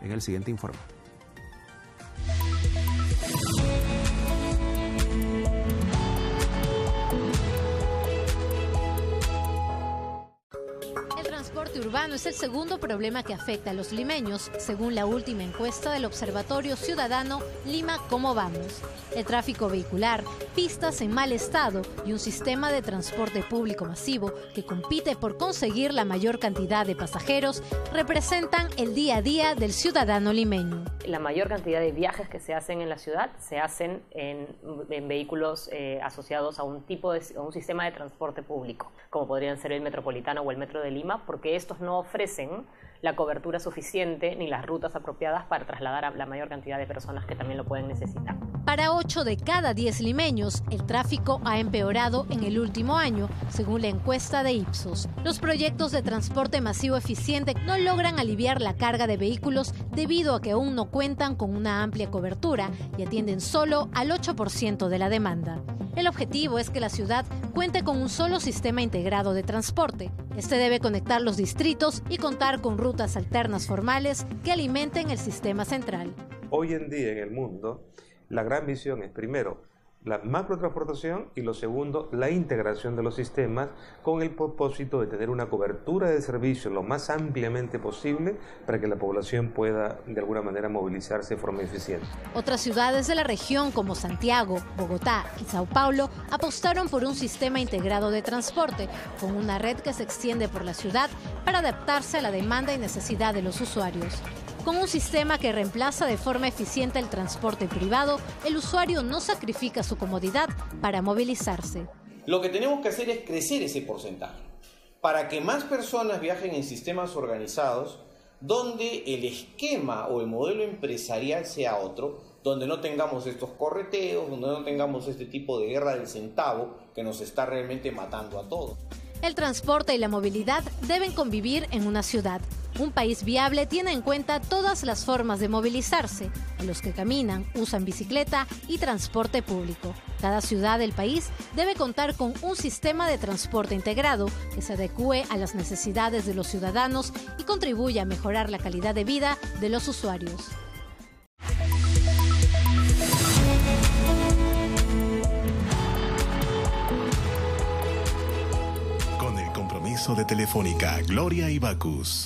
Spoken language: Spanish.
en el siguiente informe. El transporte urbano es el segundo problema que afecta a los limeños, según la última encuesta del Observatorio Ciudadano Lima Cómo Vamos. El tráfico vehicular, pistas en mal estado y un sistema de transporte público masivo que compite por conseguir la mayor cantidad de pasajeros representan el día a día del ciudadano limeño. La mayor cantidad de viajes que se hacen en la ciudad se hacen en vehículos asociados a un sistema de transporte público, como podrían ser el metropolitano o el metro de Lima, porque estos no ofrecen la cobertura suficiente ni las rutas apropiadas para trasladar a la mayor cantidad de personas que también lo pueden necesitar. Para 8 de cada 10 limeños, el tráfico ha empeorado en el último año, según la encuesta de Ipsos. Los proyectos de transporte masivo eficiente no logran aliviar la carga de vehículos debido a que aún no cuentan con una amplia cobertura y atienden solo al 8% de la demanda. El objetivo es que la ciudad cuente con un solo sistema integrado de transporte. Este debe conectar los distritos y contar con rutas alternas formales que alimenten el sistema central. Hoy en día en el mundo, la gran visión es, primero, la macrotransportación y lo segundo, la integración de los sistemas con el propósito de tener una cobertura de servicios lo más ampliamente posible para que la población pueda de alguna manera movilizarse de forma eficiente. Otras ciudades de la región como Santiago, Bogotá y Sao Paulo apostaron por un sistema integrado de transporte con una red que se extiende por la ciudad para adaptarse a la demanda y necesidad de los usuarios. Con un sistema que reemplaza de forma eficiente el transporte privado, el usuario no sacrifica su comodidad para movilizarse. Lo que tenemos que hacer es crecer ese porcentaje para que más personas viajen en sistemas organizados donde el esquema o el modelo empresarial sea otro, donde no tengamos estos correteos, donde no tengamos este tipo de guerra del centavo que nos está realmente matando a todos. El transporte y la movilidad deben convivir en una ciudad. Un país viable tiene en cuenta todas las formas de movilizarse, a los que caminan, usan bicicleta y transporte público. Cada ciudad del país debe contar con un sistema de transporte integrado que se adecúe a las necesidades de los ciudadanos y contribuya a mejorar la calidad de vida de los usuarios. Con el compromiso de Telefónica, Gloria y Bacus.